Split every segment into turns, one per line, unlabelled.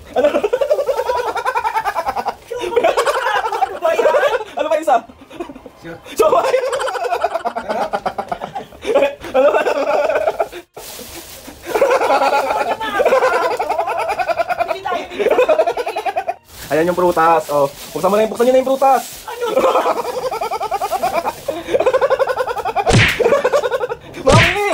Ano?
Ano ba yan?
Ano ba isa? Siomay! Ano ba? Ayan yung prutas. Oh, buksan mo na yung, buksan nyo na yung prutas.
Ano?
Mami!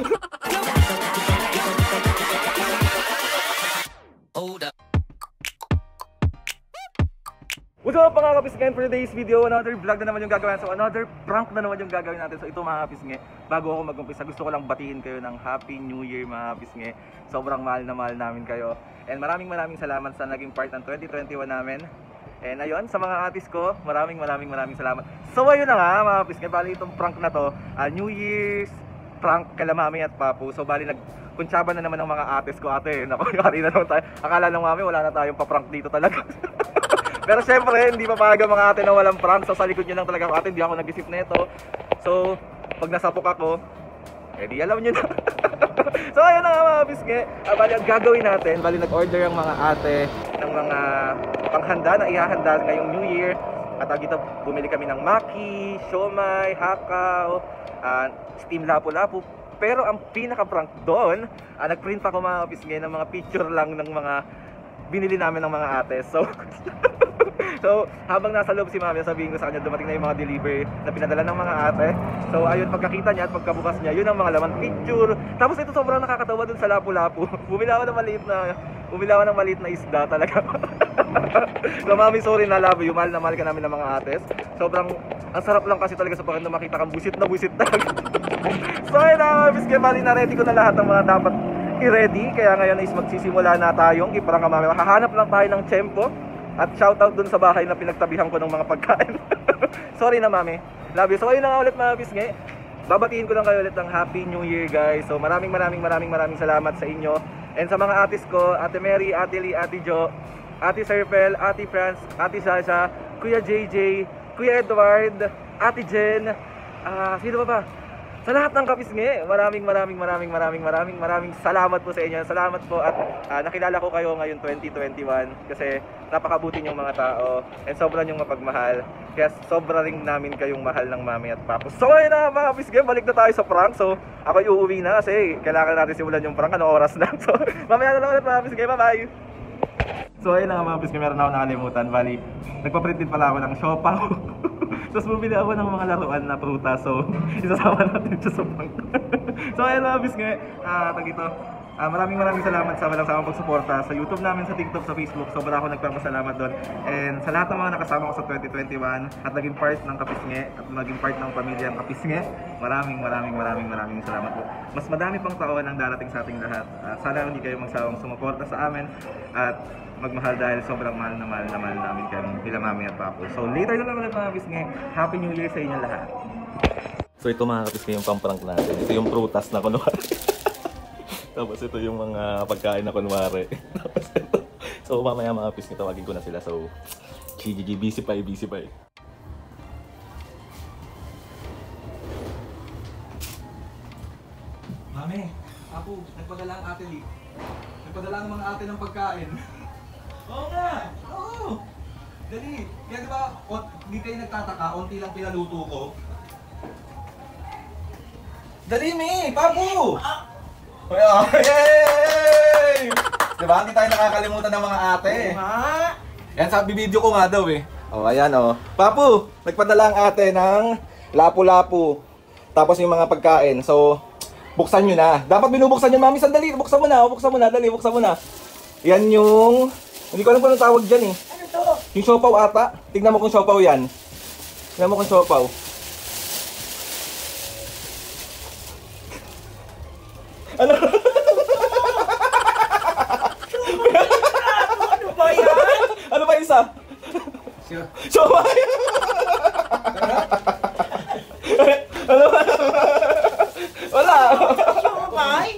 What's up mga kapisngen, for today's video, another vlog na naman yung gagawin. So another prank na naman yung gagawin natin. So ito mga kapisnge, bago ako mag-umpisa, gusto ko lang batiin kayo ng Happy New Year mga kapisnge. Sobrang mahal na mahal namin kayo. And maraming salamat sa naging part ng 2021 namin. And ayun, sa mga atis ko, maraming salamat. So ayun na nga mga kapisnge, bali itong prank na to, New Year's prank kala mami at papu. So bali nagkuntsaban na naman ng mga atis ko. Ate, naku, yari na naman tayo. Akala ng mami wala na tayong pa-prank dito talaga. Pero syempre, hindi papayagan mga ate na walang prank. So sa likod nyo lang talaga ate, hindi ako nag-isip nito. So, pag nasapok ako, di alam nyo na. So ayun na nga mga biske, bali ang gagawin natin, bali nag-order ang mga ate ng mga panghanda na ihahanda ngayong New Year. At dito bumili kami ng maki, siomay, hakaw, steam lapu-lapu. Pero ang pinaka-prank doon, nag-print ako mga biske ng mga picture lang ng mga binili namin ng mga ate. So, habang nasa loob si mami, sabihin ko sa kanya dumating na yung mga delivery na pinadala ng mga ate. So, ayun, pagkakita niya at pagkabukas niya, yun ang mga laman picture. Tapos ito sobrang nakakatawa dun sa lapu-lapu. Bumili ako ng maliit na isda talaga. So, mami, sorry na, love you. Mahal na mahal ka namin ng mga ates. Sobrang, ang sarap lang kasi talaga sa pagkakita makita kang busit na busit talaga. So, ayun na, miss Kemali, na ready ko na lahat ng mga dapat i-ready. Kaya ngayon is magsisimula na tayong iparang mami. Hahanap lang tayo ng tiyempo. At shoutout dun sa bahay na pinagtabihan ko ng mga pagkain. Sorry na mami, love you. So ayun na nga ulit mga bisnge, babatiin ko lang kayo ulit ng Happy New Year guys. So maraming salamat sa inyo. And sa mga atis ko, Ate Mary, Ate Lee, Ate Jo, Ate Serpel, Ate France, Ate Sasha, Kuya JJ, Kuya Edward, Ate Jen, sino ba? Sa lahat ng kapisnge, maraming salamat po sa inyo. Salamat po at nakilala ko kayo ngayon 2021 kasi napakabuti niyong mga tao and sobra niyong mapagmahal. Kaya sobra rin namin kayong mahal ng mami at papo. So ayun na mga kapisnge, balik na tayo sa prank. So ako uuwi na kasi kailangan natin simulan yung prank. Ano oras na? So mamaya na lang ulit mga kapisnge, bye bye! So ayun na mga kapisnge, meron ako nakalimutan. Bali, nagpaprint din pala ako ng siopaw. Tapos bumili ako ng mga laruan na prutas. So, isasama natin siya sa prank. So, ayun mga bisnge. Maraming salamat sa walang samang pagsuporta sa YouTube namin, sa TikTok, sa Facebook. Sobra ako nagpapasalamat doon. And sa lahat ng mga nakasama ko sa 2021 at naging part ng Kapisnge at naging part ng pamilyang Kapisnge, maraming salamat po. Mas madami pang taon ang darating sa ating lahat. Sana hindi kayo magsawang sumuporta sa amin at magmahal dahil sobrang mahal namin kayong bila mami at papo. So later na lang ulit mga Kapisnge. Happy New Year sa inyo lahat. So ito mga Kapisnge yung pang-prank natin. Ito yung prutas na kunwari. Tapos ito yung mga pagkain na kunwari. Tapos ito. So mamaya mga Kapisnge, tawagin ko na sila. So busy pa. Mami, Apo, nagpadala ang ate Lee. Nagpadala ang mga ate ng pagkain. Oo nga! Oo! Dali! Kaya diba, hindi kayo nagtataka, onti lang pinaluto ko. Dali, Mi! Papu! Yay! Diba, hindi tayo nakakalimutan ng mga ate. Yan, sabi video ko nga daw eh. Ayan Papu! Nagpadala ang ate ng lapu-lapu. Tapos yung mga pagkain. So, buksan nyo na. Dapat binubuksan nyo, Mami. Sandali, buksan mo na. Dali, buksan mo na. Yan yung... Hindi ko alam kung anong tawag dyan eh.
Ano to?
Yung siopaw ata. Tignan mo kung siopaw yan. Tignan mo kung siopaw. Ano?
Ano ba yan?
Ano ba isa? Siomay! Ano ba? Wala!
Siomay?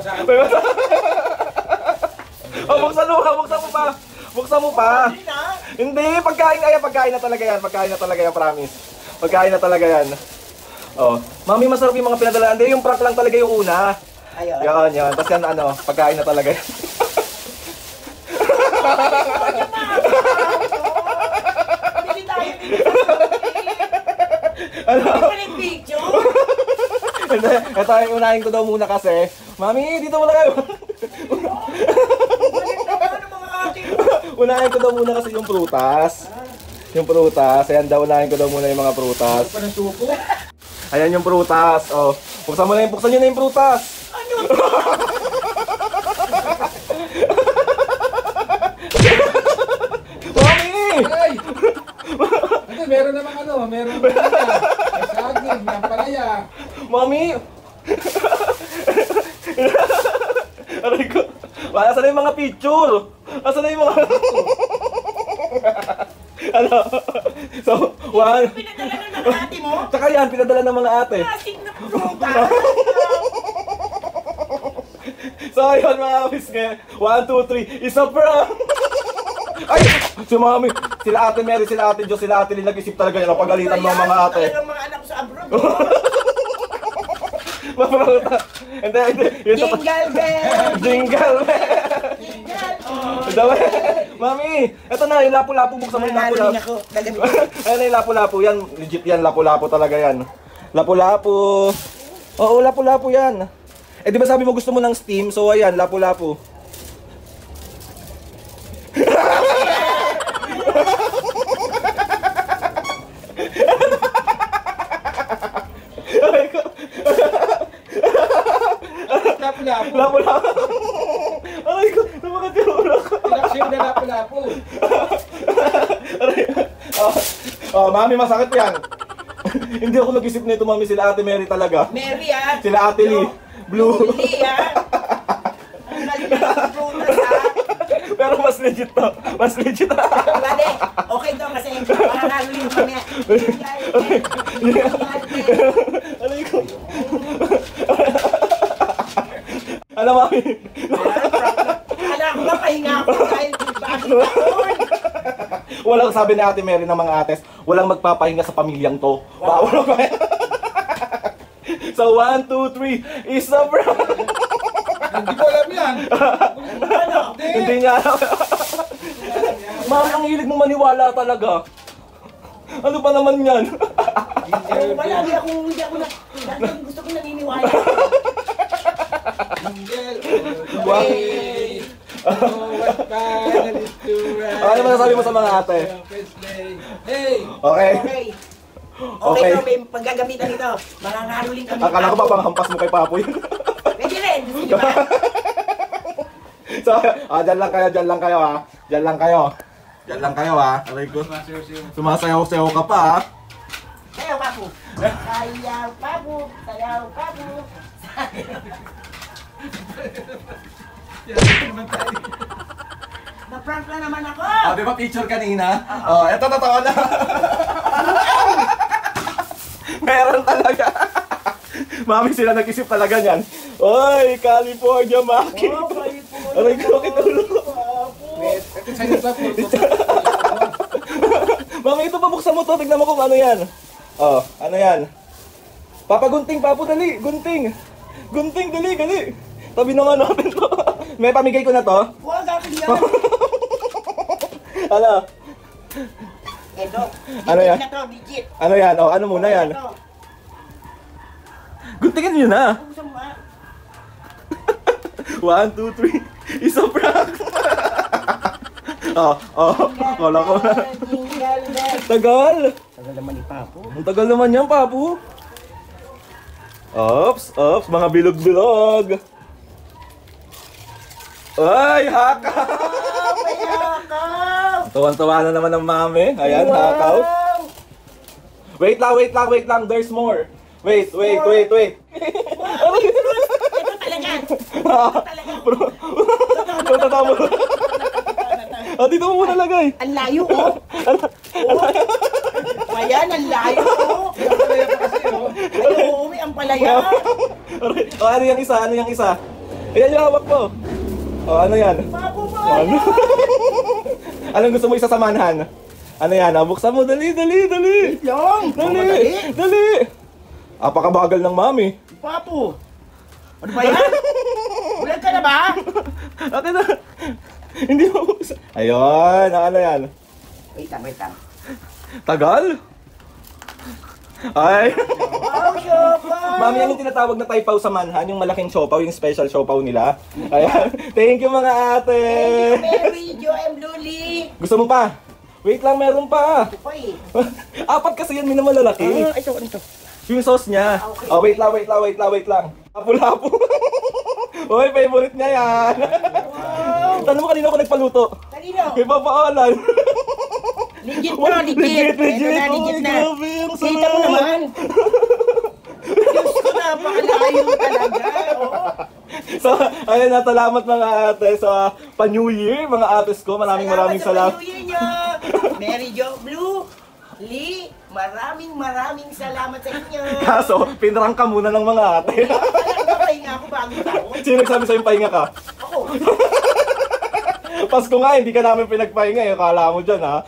Buksan mo pa. Hindi, pagkain na talaga yan, promise. Pagkain na talaga yan. Oh, Mami, masarap yung mga pinadala. Hindi, yung prank lang talaga yung una.
Ayun.
Yan. Tapos yan, pagkain na talaga yan.
Ano pa yung picture?
Ito, unahin ko daw muna kasi. Mami, dito muna kayo.
Balik naman ang mga ate mo.
Unahin ko daw muna kasi yung prutas. Yung prutas. Ayan daw, unahin ko daw muna yung mga prutas.
Pa ng suko?
Ayan yung prutas. Oh, buksan mo na yung, buksan nyo na yung prutas.
Ano?
Mami!
Ay! Ito, meron namang ano, meron namang may saging, may ampalaya.
Mami! Aray ko. Asan na yung mga picture? Asan na yung mga... Ano? So, one...
Pinadala na ng ate mo?
Tsaka yan, pinadala ng mga ate.
Plastic na pruta.
So, ayun mga kapiske. 1, 2, 3. Isa prank! Ay! Si Mami, sila ate Mary, sila ate Jo, sila ate Lynn, nag-isip talaga yan. Pagalitan mo ang mga ate.
Talagang mga anak ko sa abroad.
Mapruta. Hindi, hindi. Yun sa-
Jingle bell!
Jingle bell!
Jingle!
Dawa. Mami, eto na, yung lapu-lapu. Buksan mo yung
Nangaroling
lapu-lapu.
ako. Gagamitin.
Ayan na yung lapu-lapu. Yan, legit yan. Lapu-lapu talaga yan. Lapu-lapu. Oo, lapu-lapu yan. Eh, di ba sabi mo gusto mo ng steam? So, ayan, lapu-lapu. Aray ko.
Lapu-lapu.
Lapu-lapu. Aray ko, namakatiro ko.
Tinaksyon na lapu-lapu.
Oh, Mami, masakit yan. Hindi ako nag-isip nito, Mami. Sila ate Mary talaga.
Mary ah.
Sila ate Lee. Blue.
Lee ah. Ang galing na ng prutas ah.
Pero mas legit to. Mas legit.
Bale, okay daw kasi makakaroling kami.
Aray ko. Ano, Mami?
Alam ko ba, pahinga ako dahil bakit ako?
Walang sabi ni ate Mary ng mga ates, walang magpapahinga sa pamilyang to. Bawal ko. So, 1, 2, 3, isa bro.
Hindi ko alam yan.
Hindi niya alam. Mami, ang hilig mong maniwala talaga. Ano pa naman yan?
Wala, hindi ako na, dahil gusto ko naniniwala.
Jingle.
Wow.
Hey. Oh, what fun it is to ride.
Ano masasabi mo sa mga ate?
First day. Hey!
Okay.
Okay.
Okay.
Okay, so may paggagamitan nito. Mangangaroling kami.
Akala ko pa panghampas mo kay Papoy.
Pwede rin, gusto niyo ba?
So, dyan lang kayo, dyan lang kayo ha. Dyan lang kayo. Dyan lang kayo ha. Aray ko. Sumasayaw-sayaw ka pa ha.
Sayaw, papu. Sayaw, papu. Sayaw, papu. Na-prank na naman ako.
Di ba picture kanina? Eto totoo na. Meron talaga. Mami, sila nag-isip talaga niyan. Oy, California Maki. Aray ko, kitulog ko.
Ito sa'yo ba po?
Mami, ito pabuksan mo to. Tignan mo kung ano yan. Ano yan? Papagunting, Papo, dali. Gunting. Gunting, dali, dali. Tabi na nga natin to. May pamigay ko na to.
Huwag akin yan.
Ano?
Ito.
Ano yan?
Legit na to, legit.
Ano yan? Ano muna yan?
Ito.
Guntingin nyo na.
Gusto mo ba?
1, 2, 3. Isa prank. Kala ko na.
Jingle bell.
Tagal.
Tagal naman ni Papo.
Ang tagal naman yan, Papu. Ops, mga bilog-bilog. Ay, hakaw.
May hakaw.
Tawan-tawa na naman ng mami. Ayan, hakaw. Wait lang. There's more. Wait.
Ito talaga.
Ito tatama. Dito mo muna lagay.
Ang layo oh. Ayan, ang layo oh. Ay, uuwi ang palaya.
Ano yung isa? Ayan yung hawak mo. Ano yan?
Papo ba?
Ano? Anong gusto mo isasamanhan? Ano yan? Buksan mo, dali.
Long.
Dali. Apakabagal ng mami.
Papo. Ano ba yan? Bulag ka na ba?
Akin na. Hindi mo buksan. Ayun, ano yan?
Wait lang.
Tagal? Ay.
Wow, siopaw!
Mami, yan yung tinatawag na taypaw sa manhan, yung malaking siopaw, yung special siopaw nila. Ayan. Thank you mga ate.
Thank you, Mary, Jo, and Luli.
Gusto mo pa? Wait lang, meron pa.
Ito pa eh.
Apat kasi yan, na malalaki.
Ito, ito.
Yung sauce niya.
Okay.
Oh, wait lang. Lapu-lapu. Uy, favorite niya yan. Tanong mo kanina ako nagpaluto.
Kanino?
Kay Papa Alan.
Legit na, legit. Ito na, legit na.
Grabe, ang
Kita mo
sarap.
naman. Diyos ko, napakalayo talaga. Oo.
So, ayun na, salamat mga ate sa pa-New Year, mga ates ko. Maraming salamat.
Sa New Year niyo. Mary Jo Blue, Lee, maraming salamat sa inyo.
Kaso, pinrang ka muna ng mga ate.
Papahinga ako bago taon.
Sino nagsabi sa'yo pahinga ka?
Ako.
Pasko nga, hindi ka namin pinagpahinga eh. Kala mo dyan ha.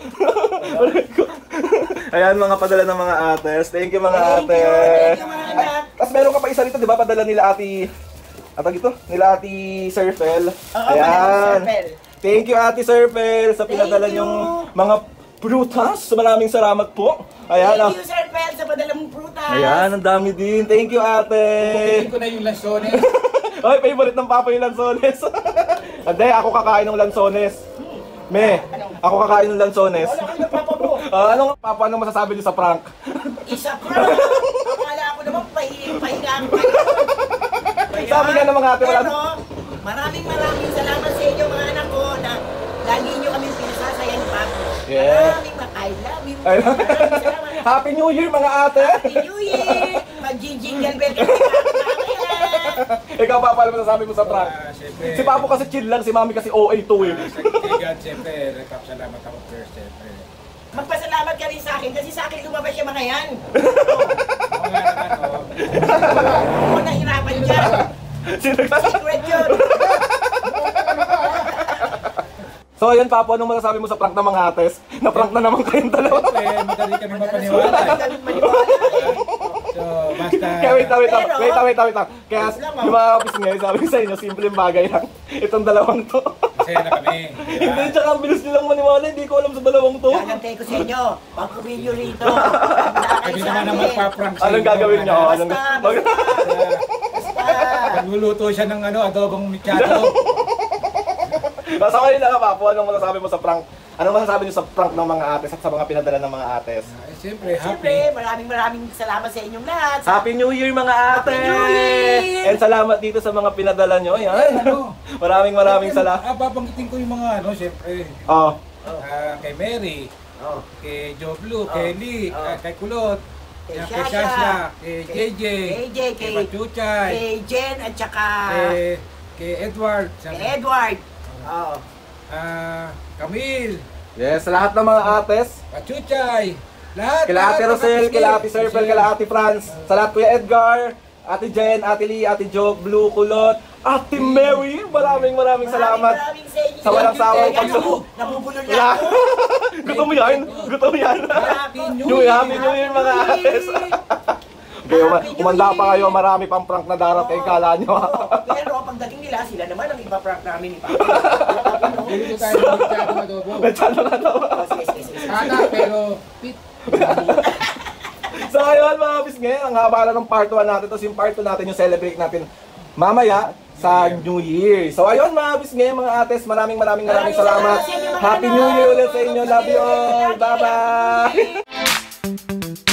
Ayan, mga padala ng mga ates. Thank you mga ate.
Thank you, mga anak.
Tapos meron ka pa isa rito, di ba? Padala nila ati... Atag ito? Nila ati Serfel.
Oo, Madam Serfel.
Thank you ati Serfel sa pinadala
Thank you.
niyong mga prutas. Maraming salamat po. Ayan.
Thank you, Sir Pel, sa padala mong prutas.
Ayan, ang dami din. Thank you ate.
Kukunin ko na yung lansones.
Ay, favorite ng papa yung lansones. Hindi, ako kakain ng lansones. Me, ako kakain ng lansones.
Wala kayo papa mo.
Anong masasabi niyo sa prank?
Isa pa. Akala ko naman pahinga ko.
Sabi nga ng mga ate, wala-
Pero, maraming salamat sa inyo mga anak ko na lagi nyo kami pinasasaya ni Papa.
Yeah.
I love you.
Ay,
Maraming salamat.
Happy New Year mga ate!
Happy New Year! Mag-jingle bell kami Papa.
Ikaw pa, paano masasabi mo sa prank?
Siyempre.
Si Papo kasi chill lang, si Mami kasi OA2 eh.
Sa kaibigan, siyempre, salamat ako first, siyempre.
Magpasalamat ka rin sa akin kasi sa akin lumabas yung mga yan.
Oo nga naman, oo.
Ako nahirapan dyan. Secret yun.
So ayun Papo, anong masasabi mo sa prank ng mga ates? Na-prank na naman kayong dalawa.
Siyempre, madali kami mapaniwala.
Madali maniwala eh.
So, basta...
Kaya wait lang. Kaya
Wait lang,
yung mga kapis ngayon, sabi ko sa inyo, simpleng bagay lang. Itong dalawang to.
Masaya na kami.
Hindi, tsaka ang bilis nilang maniwala, hindi ko alam sa dalawang to.
Gagantay ko sa inyo. Pag-uwi nyo rito.
Kami naman ang magpa-prank sa
Anong
inyo,
gagawin niyo?
ano.
Anong
Pagluluto siya ng adobong michado.
Basta kayo na Papo, anong masasabi mo sa prank? Anong masasabi niyo sa prank ng mga ates at sa mga pinadala ng mga ates?
Siyempre,
Siyempre,
happy.
maraming salamat sa inyong lahat.
Happy New Year mga ate!
Happy New Year!
And salamat dito sa mga pinadala nyo. Yan. Maraming salamat.
Babanggitin ko yung mga siyempre.
Oh.
Kay Mary,
Oh.
kay Joe Blue, kay Lee,
Oh.
kay Kulot,
Kay
kay
Shasha,
Shasha, kay JJ,
kay
kay Pachuchay,
Kay Jen at saka
kay Edward,
kay Edward. Oh.
Camille,
Yes, sa lahat ng mga ates.
Pachuchay, lahat.
Kila Ate Rosel, kila Ate Serpel, kila Ate Franz. Sa lahat Kuya Edgar, Ate Jen, Ate Lee, Ate Jo, Blue, Kulot, Ate Mary. Maraming salamat.
Maraming sa inyo.
Sa walang sawang
pagsubo. Nabubulol na
Wala.
ako.
Gutom yan.
Happy New
Happy New Year mga ates. Okay, umanda pa kayo, marami pang prank na darating, kala nyo.
Pero pagdating nila, sila naman ang ipaprank namin ni Papa.
Dito tayo ng michado adobo.
Medyo
Oh, sige.
Sana, pero fit.
So ayun mga bisnge, ang haba na ng part 1 natin. Tapos yung part 2 natin, yung celebrate natin mamaya sa New Year. So ayun mga bisnge, mga ates, maraming salamat. Happy New Year ulit sa inyo. Love you all. Bye-bye.